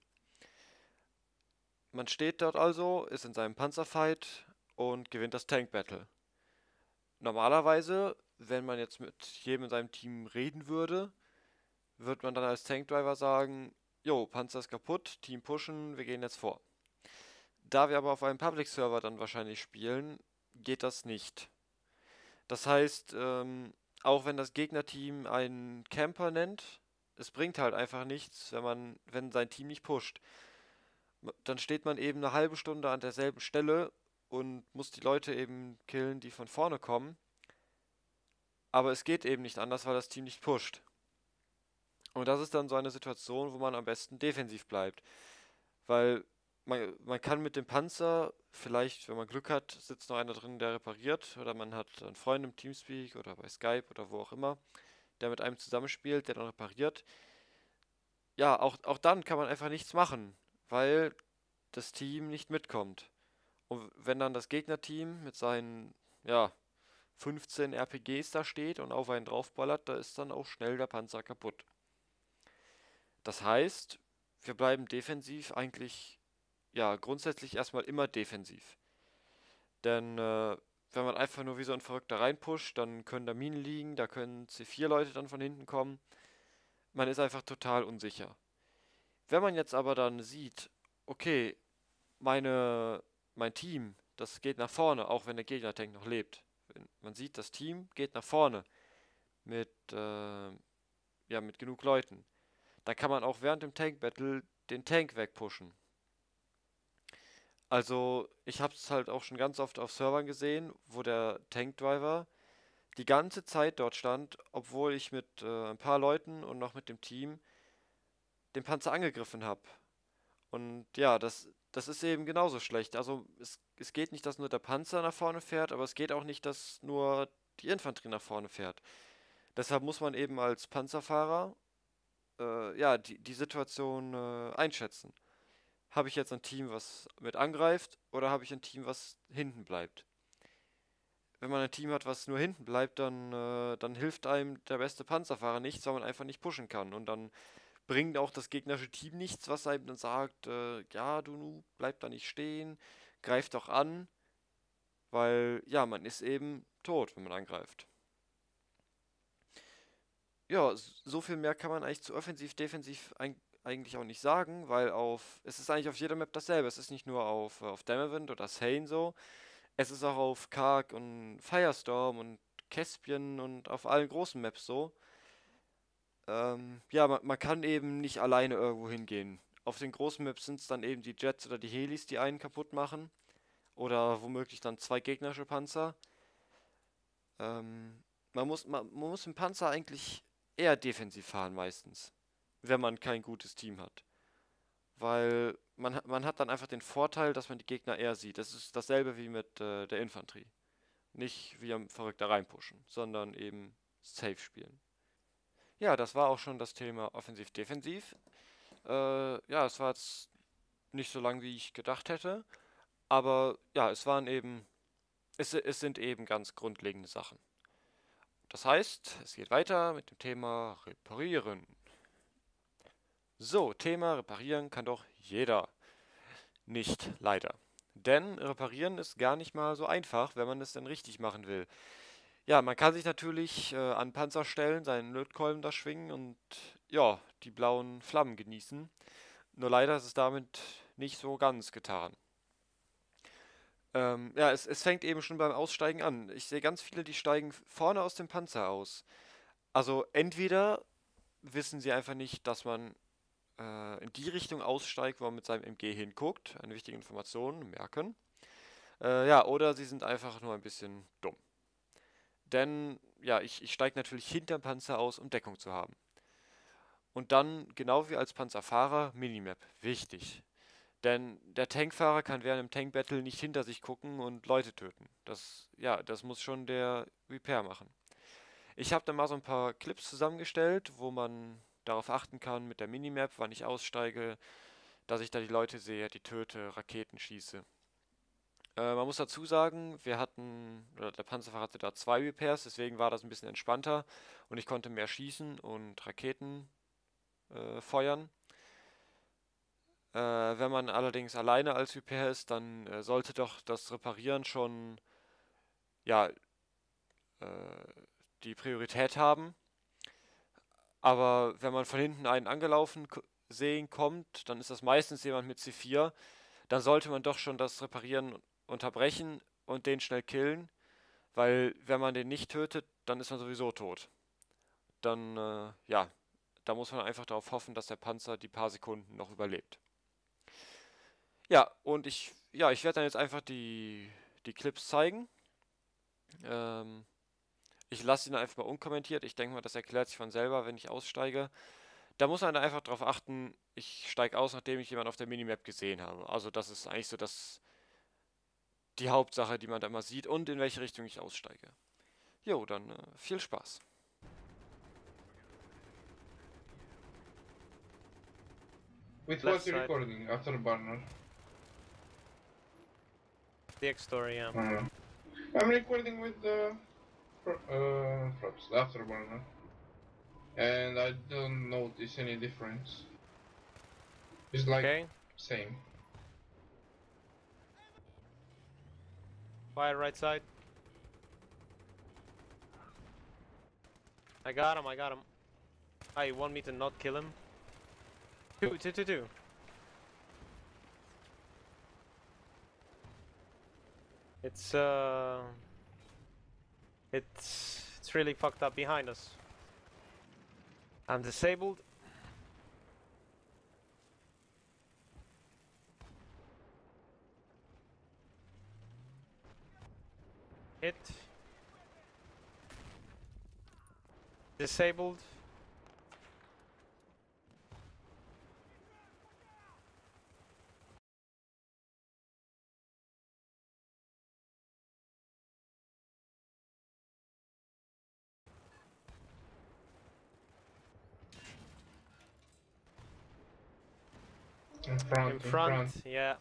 Man steht dort also, ist in seinem Panzerfight und gewinnt das Tank Battle. Normalerweise, wenn man jetzt mit jedem in seinem Team reden würde, wird man dann als Tankdriver sagen, jo, Panzer ist kaputt, Team pushen, wir gehen jetzt vor. Da wir aber auf einem Public Server dann wahrscheinlich spielen, geht das nicht. Das heißt, ähm, auch wenn das Gegnerteam einen Camper nennt, es bringt halt einfach nichts, wenn man, wenn sein Team nicht pusht. Dann steht man eben eine halbe Stunde an derselben Stelle und muss die Leute eben killen, die von vorne kommen. Aber es geht eben nicht anders, weil das Team nicht pusht. Und das ist dann so eine Situation, wo man am besten defensiv bleibt. Weil man, man kann mit dem Panzer, vielleicht, wenn man Glück hat, sitzt noch einer drin, der repariert. Oder man hat einen Freund im Teamspeak oder bei Skype oder wo auch immer, der mit einem zusammenspielt, der dann repariert. Ja, auch, auch dann kann man einfach nichts machen, weil das Team nicht mitkommt. Und wenn dann das Gegnerteam mit seinen, ja, fünfzehn R P Gs da steht und auf einen draufballert, da ist dann auch schnell der Panzer kaputt. Das heißt, wir bleiben defensiv eigentlich, ja, grundsätzlich erstmal immer defensiv. Denn äh, wenn man einfach nur wie so ein Verrückter reinpusht, dann können da Minen liegen, da können C vier Leute dann von hinten kommen. Man ist einfach total unsicher. Wenn man jetzt aber dann sieht, okay, meine, mein Team, das geht nach vorne, auch wenn der Gegnertank noch lebt. Wenn man sieht, das Team geht nach vorne mit, äh, ja, mit genug Leuten. Dann kann man auch während dem Tank-Battle den Tank wegpushen. Also, ich habe es halt auch schon ganz oft auf Servern gesehen, wo der Tankdriver die ganze Zeit dort stand, obwohl ich mit äh, ein paar Leuten und noch mit dem Team den Panzer angegriffen habe. Und ja, das, das ist eben genauso schlecht. Also es, es geht nicht, dass nur der Panzer nach vorne fährt, aber es geht auch nicht, dass nur die Infanterie nach vorne fährt. Deshalb muss man eben als Panzerfahrer äh, ja, die, die Situation äh, einschätzen. Habe ich jetzt ein Team, was mit angreift, oder habe ich ein Team, was hinten bleibt? Wenn man ein Team hat, was nur hinten bleibt, dann, äh, dann hilft einem der beste Panzerfahrer nichts, weil man einfach nicht pushen kann. Und dann bringt auch das gegnerische Team nichts, was einem dann sagt, äh, ja, du Noob, bleib da nicht stehen, greif doch an, weil, ja, man ist eben tot, wenn man angreift. Ja, s- so viel mehr kann man eigentlich zu offensiv, defensiv eig- eigentlich auch nicht sagen, weil auf, es ist eigentlich auf jeder Map dasselbe. Es ist nicht nur auf, äh, auf Damavent oder Sane so, es ist auch auf Kark und Firestorm und Caspian und auf allen großen Maps so. Ähm, ja, man, man kann eben nicht alleine irgendwo hingehen. Auf den großen Maps sind es dann eben die Jets oder die Helis, die einen kaputt machen. Oder womöglich dann zwei gegnerische Panzer. Ähm, man muss, man, man muss im Panzer eigentlich eher defensiv fahren meistens. Wenn man kein gutes Team hat. weil man, hat- man hat dann einfach den Vorteil, dass man die Gegner eher sieht. Das ist dasselbe wie mit äh, der Infanterie. Nicht wie am Verrückter reinpushen, sondern eben safe spielen. Ja, das war auch schon das Thema Offensiv-Defensiv. Äh, ja, es war jetzt nicht so lang, wie ich gedacht hätte, aber ja, es waren eben, es, es sind eben ganz grundlegende Sachen. Das heißt, es geht weiter mit dem Thema Reparieren. So, Thema Reparieren kann doch jeder. Nicht, leider. Denn Reparieren ist gar nicht mal so einfach, wenn man es denn richtig machen will. Ja, man kann sich natürlich äh, an Panzer stellen, seinen Lötkolben da schwingen und ja, die blauen Flammen genießen. Nur leider ist es damit nicht so ganz getan. Ähm, ja, es, es fängt eben schon beim Aussteigen an. Ich sehe ganz viele, die steigen vorne aus dem Panzer aus. Also entweder wissen sie einfach nicht, dass man äh, in die Richtung aussteigt, wo man mit seinem M G hinguckt. Eine wichtige Information, merken. Äh, ja, oder sie sind einfach nur ein bisschen dumm. Denn, ja, ich, ich steige natürlich hinterm Panzer aus, um Deckung zu haben. Und dann, genau wie als Panzerfahrer, Minimap. Wichtig. Denn der Tankfahrer kann während dem Tankbattle nicht hinter sich gucken und Leute töten. Das, ja, das muss schon der Repair machen. Ich habe dann mal so ein paar Clips zusammengestellt, wo man darauf achten kann mit der Minimap, wann ich aussteige, dass ich da die Leute sehe, die töte, Raketen schieße. Äh, man muss dazu sagen, wir hatten, oder der Panzerfahrer hatte da zwei Repairs, deswegen war das ein bisschen entspannter und ich konnte mehr schießen und Raketen äh, feuern. Äh, wenn man allerdings alleine als Repair ist, dann äh, sollte doch das Reparieren schon, ja, äh, die Priorität haben. Aber wenn man von hinten einen angelaufen ko- sehen kommt, dann ist das meistens jemand mit C vier. Dann sollte man doch schon das Reparieren unterbrechen und den schnell killen, weil wenn man den nicht tötet, dann ist man sowieso tot. Dann, äh, ja, da muss man einfach darauf hoffen, dass der Panzer die paar Sekunden noch überlebt. Ja, und ich, ja, ich werde dann jetzt einfach die, die Clips zeigen. Ähm, ich lasse ihn einfach mal unkommentiert. Ich denke mal, das erklärt sich von selber, wenn ich aussteige. Da muss man dann einfach darauf achten, ich steige aus, nachdem ich jemanden auf der Minimap gesehen habe. Also das ist eigentlich so das, die Hauptsache, die man da immer sieht und in welche Richtung ich aussteige. Jo, dann äh, viel Spaß. With Left what you side. recording after Banner? The X story, yeah. Uh, I'm recording with the fro- uh, props, the Afterburner, and I don't notice any difference. It's like Okay. same. Fire right side. I got him, I got him. Ah, you want me to not kill him? Two, two, two, two. It's, uh... It's... It's really fucked up behind us. I'm disabled. Hit. Disabled. In front, In in front, front. yeah.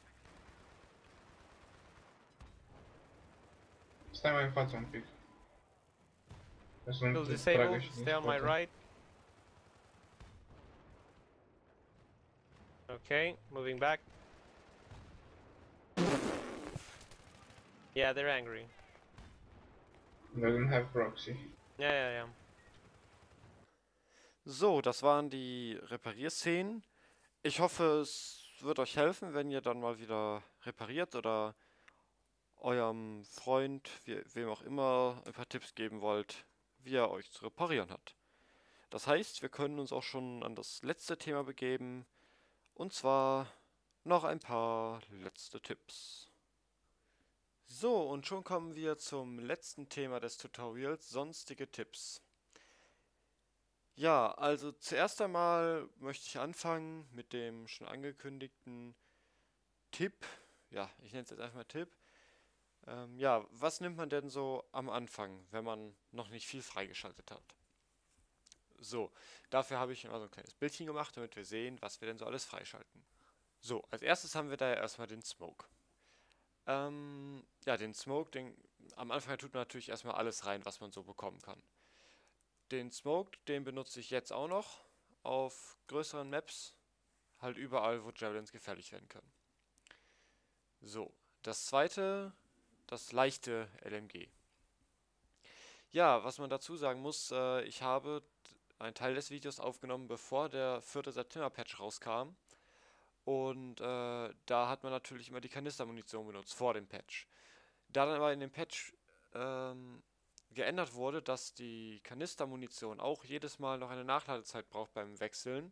Stai mai în față un pic. Ca să nu Still te disabled. tragă și din Stay on my spate. right. Okay, moving back. Yeah, they're angry. They don't have proxy. Yeah, yeah, yeah. So, das waren die Reparierszenen. Ich hoffe, es wird euch helfen, wenn ihr dann mal wieder repariert oder eurem Freund, wie, wem auch immer, ein paar Tipps geben wollt, wie er euch zu reparieren hat. Das heißt, wir können uns auch schon an das letzte Thema begeben, und zwar noch ein paar letzte Tipps. So, und schon kommen wir zum letzten Thema des Tutorials, sonstige Tipps. Ja, also zuerst einmal möchte ich anfangen mit dem schon angekündigten Tipp. Ja, ich nenne es jetzt einfach mal Tipp. Ähm, ja, was nimmt man denn so am Anfang, wenn man noch nicht viel freigeschaltet hat? So, dafür habe ich mal so ein kleines Bildchen gemacht, damit wir sehen, was wir denn so alles freischalten. So, als erstes haben wir da ja erstmal den Smoke. Ähm, ja, den Smoke, den, am Anfang tut man natürlich erstmal alles rein, was man so bekommen kann. Den Smoke, den benutze ich jetzt auch noch auf größeren Maps, halt überall, wo Javelins gefährlich werden können. So, das zweite, das leichte L M G. Ja, was man dazu sagen muss, äh, ich habe einen Teil des Videos aufgenommen, bevor der vierte September-Patch rauskam. Und äh, da hat man natürlich immer die Kanistermunition benutzt, vor dem Patch. Da dann aber in dem Patch ähm, geändert wurde, dass die Kanistermunition auch jedes Mal noch eine Nachladezeit braucht beim Wechseln,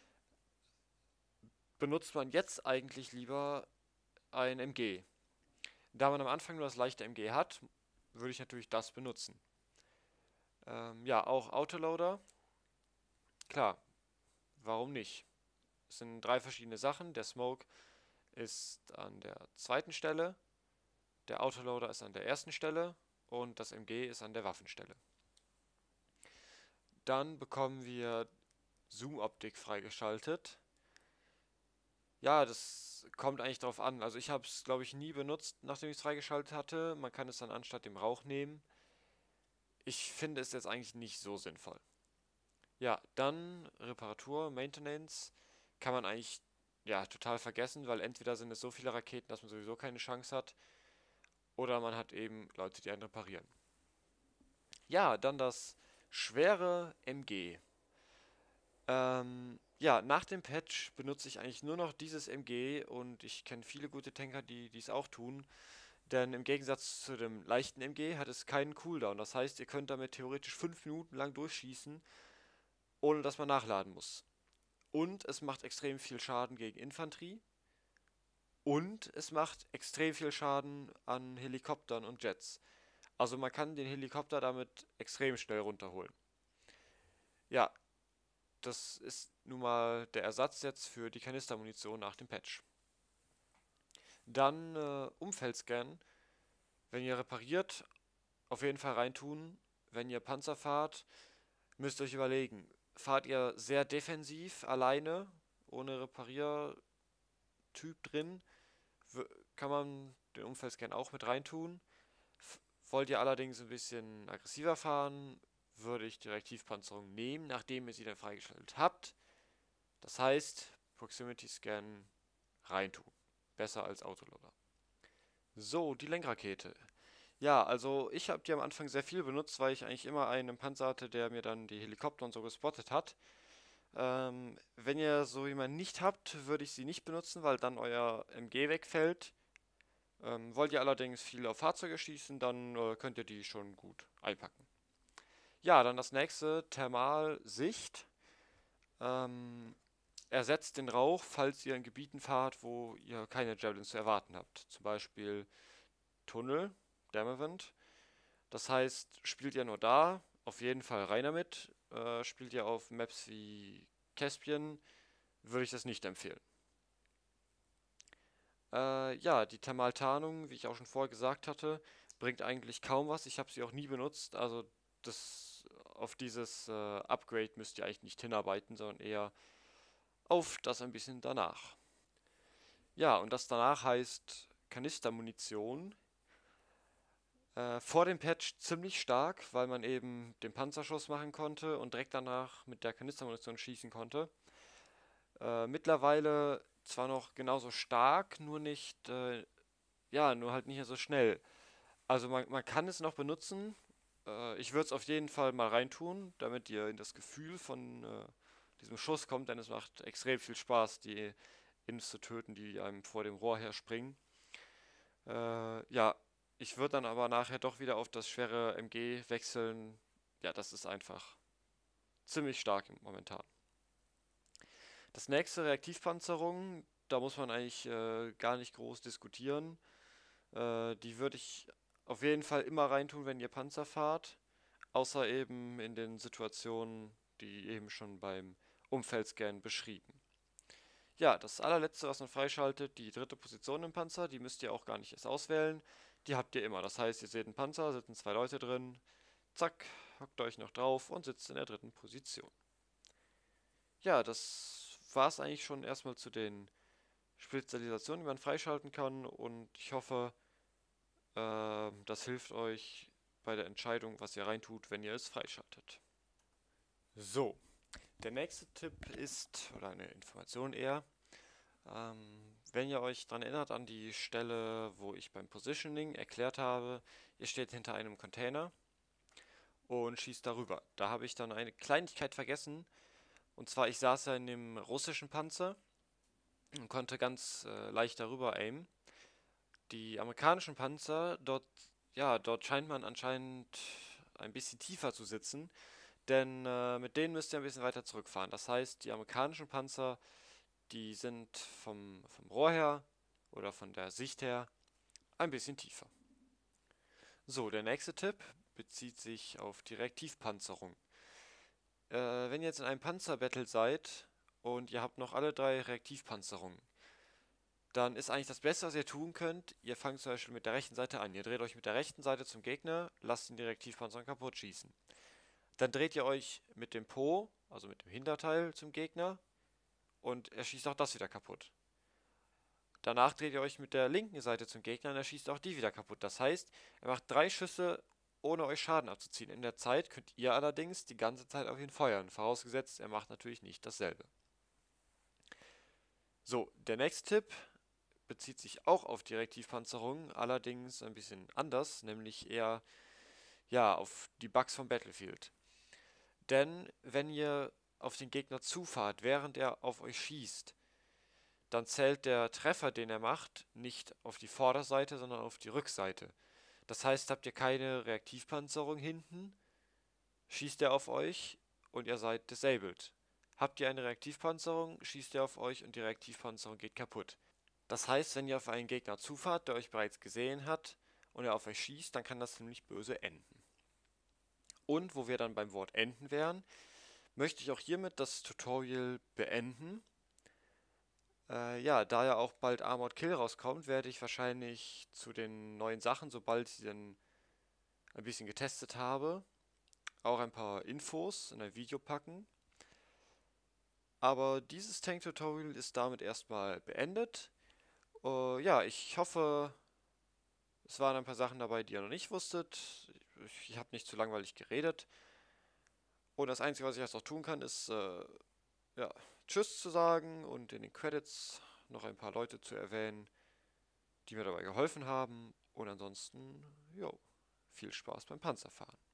benutzt man jetzt eigentlich lieber ein M G. Da man am Anfang nur das leichte M G hat, würde ich natürlich das benutzen. Ähm, ja, auch Autoloader. Klar, warum nicht? Es sind drei verschiedene Sachen. Der Smoke ist an der zweiten Stelle, der Autoloader ist an der ersten Stelle und das M G ist an der Waffenstelle. Dann bekommen wir Zoom-Optik freigeschaltet. Ja, das kommt eigentlich drauf an. Also ich habe es, glaube ich, nie benutzt, nachdem ich es freigeschaltet hatte. Man kann es dann anstatt dem Rauch nehmen. Ich finde es jetzt eigentlich nicht so sinnvoll. Ja, dann Reparatur, Maintenance kann man eigentlich ja total vergessen, weil entweder sind es so viele Raketen, dass man sowieso keine Chance hat, oder man hat eben Leute, die einen reparieren. Ja, dann das schwere M G. Ähm, ja, nach dem Patch benutze ich eigentlich nur noch dieses M G und ich kenne viele gute Tanker, die dies auch tun. Denn im Gegensatz zu dem leichten M G hat es keinen Cooldown. Das heißt, ihr könnt damit theoretisch fünf Minuten lang durchschießen, ohne dass man nachladen muss. Und es macht extrem viel Schaden gegen Infanterie. Und es macht extrem viel Schaden an Helikoptern und Jets. Also man kann den Helikopter damit extrem schnell runterholen. Ja, das ist nun mal der Ersatz jetzt für die Kanistermunition nach dem Patch. Dann äh, Umfeldscan. Wenn ihr repariert, auf jeden Fall reintun. Wenn ihr Panzer fahrt, müsst ihr euch überlegen, fahrt ihr sehr defensiv, alleine, ohne Repariertyp drin, kann man den Umfeldscan auch mit reintun. F wollt ihr allerdings ein bisschen aggressiver fahren, würde ich die Reaktivpanzerung nehmen, nachdem ihr sie dann freigeschaltet habt. Das heißt, Proximity Scan reintun. Besser als Autoloader. So, die Lenkrakete. Ja, also ich habe die am Anfang sehr viel benutzt, weil ich eigentlich immer einen Panzer hatte, der mir dann die Helikopter und so gespottet hat. Ähm, wenn ihr so jemanden nicht habt, würde ich sie nicht benutzen, weil dann euer M G wegfällt. Ähm, wollt ihr allerdings viel auf Fahrzeuge schießen, dann äh, könnt ihr die schon gut einpacken. Ja, dann das nächste, Thermalsicht. Ähm, ersetzt den Rauch, falls ihr in Gebieten fahrt, wo ihr keine Javelins zu erwarten habt. Zum Beispiel Tunnel, Damavent. Das heißt, spielt ihr nur da, auf jeden Fall rein damit. Äh, spielt ihr auf Maps wie Caspian, würde ich das nicht empfehlen. Äh, ja, die Thermaltarnung, wie ich auch schon vorher gesagt hatte, bringt eigentlich kaum was. Ich habe sie auch nie benutzt. Also das, auf dieses äh, Upgrade müsst ihr eigentlich nicht hinarbeiten, sondern eher auf das ein bisschen danach. Ja, und das danach heißt Kanistermunition. Äh, vor dem Patch ziemlich stark, weil man eben den Panzerschuss machen konnte und direkt danach mit der Kanistermunition schießen konnte. Äh, mittlerweile zwar noch genauso stark, nur nicht, äh, ja, nur halt nicht mehr so schnell. Also man, man kann es noch benutzen. Äh, ich würde es auf jeden Fall mal reintun, damit ihr in das Gefühl von äh, diesem Schuss kommt, denn es macht extrem viel Spaß, die Inns zu töten, die einem vor dem Rohr her springen. Äh, ja, ich würde dann aber nachher doch wieder auf das schwere M G wechseln. Ja, das ist einfach ziemlich stark momentan. Das nächste, Reaktivpanzerung, da muss man eigentlich äh, gar nicht groß diskutieren. Äh, die würde ich auf jeden Fall immer reintun, wenn ihr Panzer fahrt. Außer eben in den Situationen, die eben schon beim Umfeldscan beschrieben. Ja, das allerletzte, was man freischaltet, die dritte Position im Panzer, die müsst ihr auch gar nicht erst auswählen. Die habt ihr immer. Das heißt, ihr seht einen Panzer, sitzen zwei Leute drin, zack, hockt euch noch drauf und sitzt in der dritten Position. Ja, das war es eigentlich schon erstmal zu den Spezialisationen, die man freischalten kann, und ich hoffe, äh, das hilft euch bei der Entscheidung, was ihr reintut, wenn ihr es freischaltet. So, der nächste Tipp ist, oder eine Information eher, ähm, wenn ihr euch daran erinnert an die Stelle, wo ich beim Positioning erklärt habe, ihr steht hinter einem Container und schießt darüber. Da habe ich dann eine Kleinigkeit vergessen, und zwar ich saß ja in dem russischen Panzer und konnte ganz äh, leicht darüber aimen. Die amerikanischen Panzer, dort, ja, dort scheint man anscheinend ein bisschen tiefer zu sitzen, denn äh, mit denen müsst ihr ein bisschen weiter zurückfahren. Das heißt, die amerikanischen Panzer, die sind vom, vom Rohr her oder von der Sicht her ein bisschen tiefer. So, der nächste Tipp bezieht sich auf die Reaktivpanzerung. Äh, wenn ihr jetzt in einem Panzerbattle seid und ihr habt noch alle drei Reaktivpanzerungen, dann ist eigentlich das Beste, was ihr tun könnt, ihr fangt zum Beispiel mit der rechten Seite an. Ihr dreht euch mit der rechten Seite zum Gegner, lasst ihn die Reaktivpanzerung kaputt schießen. Dann dreht ihr euch mit dem Po, also mit dem Hinterteil, zum Gegner und er schießt auch das wieder kaputt. Danach dreht ihr euch mit der linken Seite zum Gegner und er schießt auch die wieder kaputt. Das heißt, er macht drei Schüsse, ohne euch Schaden abzuziehen. In der Zeit könnt ihr allerdings die ganze Zeit auf ihn feuern, vorausgesetzt, er macht natürlich nicht dasselbe. So, der nächste Tipp bezieht sich auch auf die Reaktivpanzerung, allerdings ein bisschen anders, nämlich eher ja, auf die Bugs vom Battlefield. Denn wenn ihr auf den Gegner zufahrt, während er auf euch schießt, dann zählt der Treffer, den er macht, nicht auf die Vorderseite, sondern auf die Rückseite. Das heißt, habt ihr keine Reaktivpanzerung hinten, schießt er auf euch und ihr seid disabled. Habt ihr eine Reaktivpanzerung, schießt er auf euch und die Reaktivpanzerung geht kaputt. Das heißt, wenn ihr auf einen Gegner zufahrt, der euch bereits gesehen hat und er auf euch schießt, dann kann das ziemlich böse enden. Und wo wir dann beim Wort enden wären, möchte ich auch hiermit das Tutorial beenden. Äh, ja, da ja auch bald Armored Kill rauskommt, werde ich wahrscheinlich zu den neuen Sachen, sobald ich sie dann ein bisschen getestet habe, auch ein paar Infos in ein Video packen. Aber dieses Tank-Tutorial ist damit erstmal beendet. Uh, ja, ich hoffe, es waren ein paar Sachen dabei, die ihr noch nicht wusstet. Ich, ich habe nicht zu langweilig geredet. Und das Einzige, was ich jetzt noch tun kann, ist äh, ja, Tschüss zu sagen und in den Credits noch ein paar Leute zu erwähnen, die mir dabei geholfen haben. Und ansonsten, jo, viel Spaß beim Panzerfahren.